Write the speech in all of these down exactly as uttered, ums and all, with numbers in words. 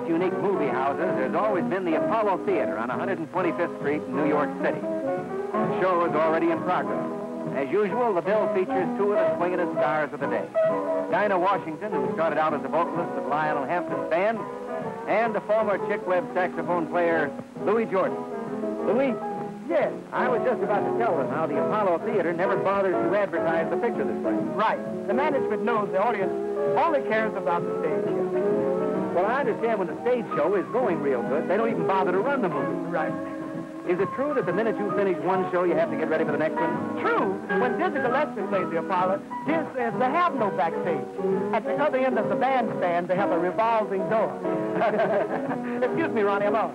unique movie houses, there's always been the Apollo Theater on one hundred twenty-fifth Street in New York City. The show is already in progress. As usual, the bill features two of the swingingest stars of the day. Dinah Washington, who started out as a vocalist of Lionel Hampton's band, and the former Chick Webb saxophone player, Louis Jordan. Louis? Yes, I was just about to tell them how the Apollo Theater never bothers to advertise the picture this way. Right. The management knows the audience only cares about the stage show. Well, I understand when the stage show is going real good, they don't even bother to run the movie. Right. Is it true that the minute you finish one show, you have to get ready for the next one? True. When Dizzy Gillespie plays the Apollo, Diz says they have no backstage. At the other end of the bandstand, they have a revolving door. Excuse me, Ronnie, I'm off.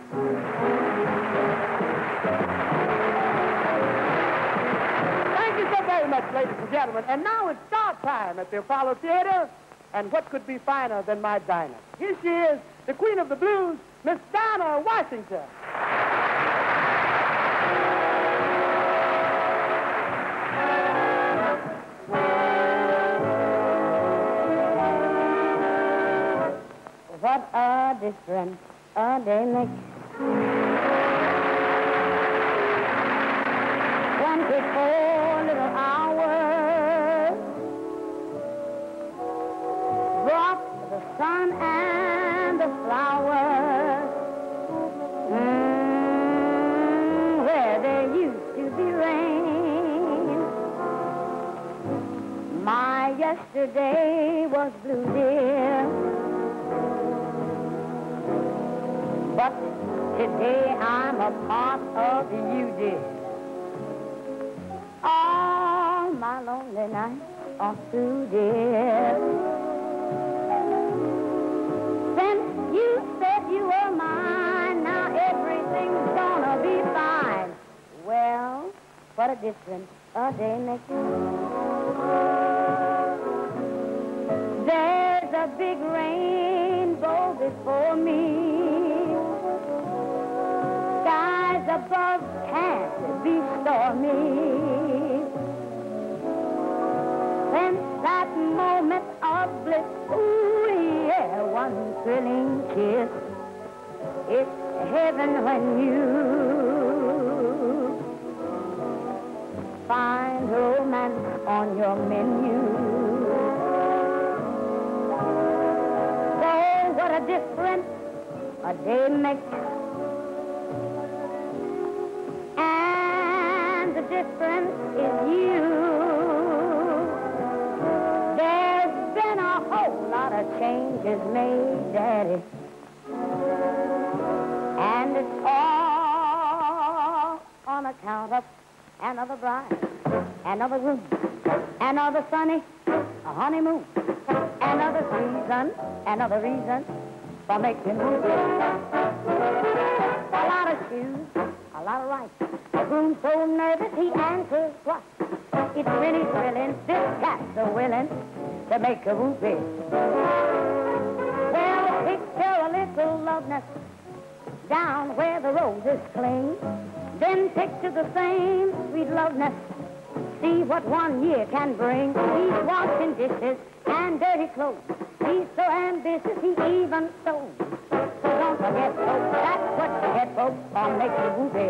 Thank you so very much, ladies and gentlemen. And now it's start time at the Apollo Theater. And what could be finer than my Dinah? Here she is, the Queen of the Blues, Miss Dinah Washington. What a difference a day makes. Twenty-four little hours brought the sun and the flowers mm, where there used to be rain. My yesterday was blue, dear. But today I'm a part of you, dear. All my lonely nights are through, dear. Since you said you were mine, now everything's gonna be fine. Well, what a difference a day makes. There's a big rainbow before me. Skies above can't be stormy. Since that moment of bliss, ooh, yeah, one thrilling kiss. It's heaven when you find romance on your menu. So what a difference a day makes. And the difference is you. There's been a whole lot of changes made, Daddy. And it's all on account of another bride, another groom, another sunny a honeymoon, another season, another reason for making moves. A lot of shoes, a lot of rice. A groom so nervous he answers twice. It's really thrilling, this cat's so willing to make a whoopee. Well, picture a little love nest down where the roses cling. Then picture the same sweet love nest. See what one year can bring. He's washing dishes and dirty clothes. He's so ambitious, he even sews. So don't forget, folks, that's what you get, folks, on making whoopee.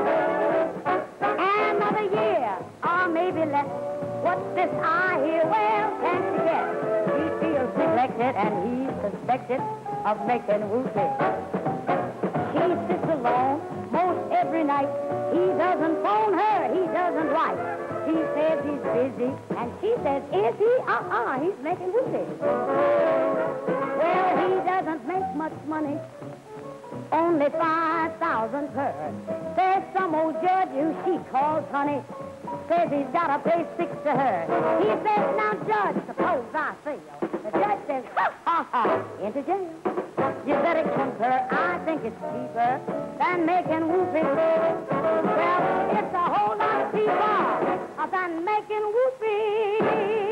Another year, or maybe less. What's this I hear? Well, can't you guess? He feels neglected and he's suspected of making whoopee. She sits alone most every night. He doesn't phone her, he doesn't write. He says he's busy, and she says, is he? Uh-uh, he's making whoopee. Well, he doesn't make much money, only five thousand per. There's some old judge who she calls honey, says he's got to pay six to her. He says, now, judge, suppose I fail. The judge says, ha, ha, ha, into jail. You better concur, I think it's cheaper than making whoopee. Well, it's a whole lot cheaper than making whoopee.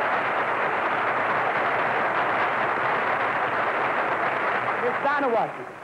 Dinah Washington.